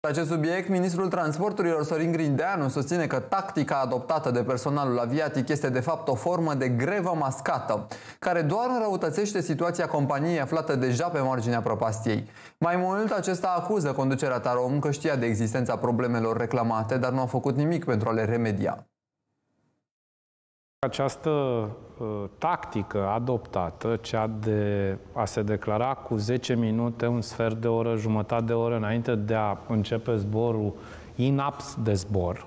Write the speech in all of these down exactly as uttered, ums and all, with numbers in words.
Pe acest subiect, ministrul transporturilor Sorin Grindeanu susține că tactica adoptată de personalul aviatic este de fapt o formă de grevă mascată, care doar înrăutățește situația companiei aflată deja pe marginea prăpastiei. Mai mult, acesta acuză conducerea Tarom că știa de existența problemelor reclamate, dar nu a făcut nimic pentru a le remedia. Această uh, tactică adoptată, cea de a se declara cu zece minute, un sfert de oră, jumătate de oră înainte de a începe zborul inapt de zbor,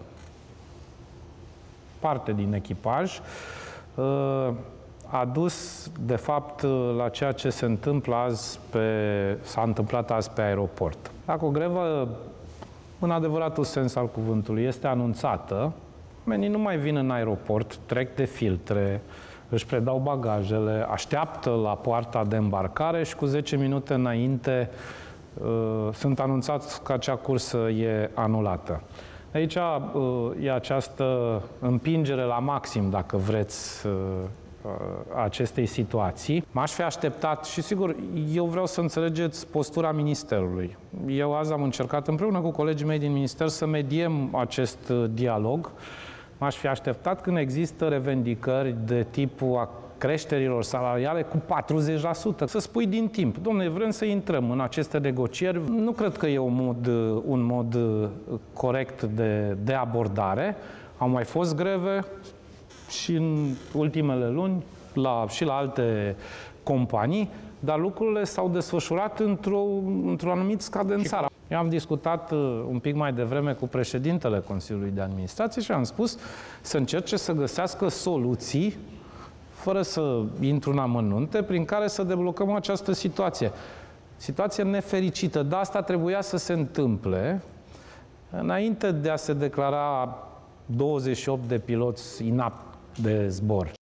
parte din echipaj, uh, a dus, de fapt, la ceea ce se întâmplă azi pe, s-a întâmplat azi pe aeroport. Dacă o grevă, în adevăratul sens al cuvântului, este anunțată, oamenii nu mai vin în aeroport, trec de filtre, își predau bagajele, așteaptă la poarta de îmbarcare și cu zece minute înainte uh, sunt anunțați că acea cursă e anulată. Aici uh, e această împingere la maxim, dacă vreți, uh, acestei situații. M-aș fi așteptat și, sigur, eu vreau să înțelegeți postura Ministerului. Eu azi am încercat împreună cu colegii mei din Minister să mediem acest dialog. M-aș fi așteptat când există revendicări de tipul a creșterilor salariale cu patruzeci la sută. Să spui din timp, domnule, vrem să intrăm în aceste negocieri. Nu cred că e un mod, un mod corect de, de abordare. Au mai fost greve și în ultimele luni la, și la alte companii, dar lucrurile s-au desfășurat într-o, într-un anumit scadențar. Eu am discutat un pic mai devreme cu președintele Consiliului de Administrație și am spus să încerce să găsească soluții, fără să intru în amănunte, prin care să deblocăm această situație. Situație nefericită, dar asta trebuia să se întâmple înainte de a se declara douăzeci și opt de piloți inapți de zbor.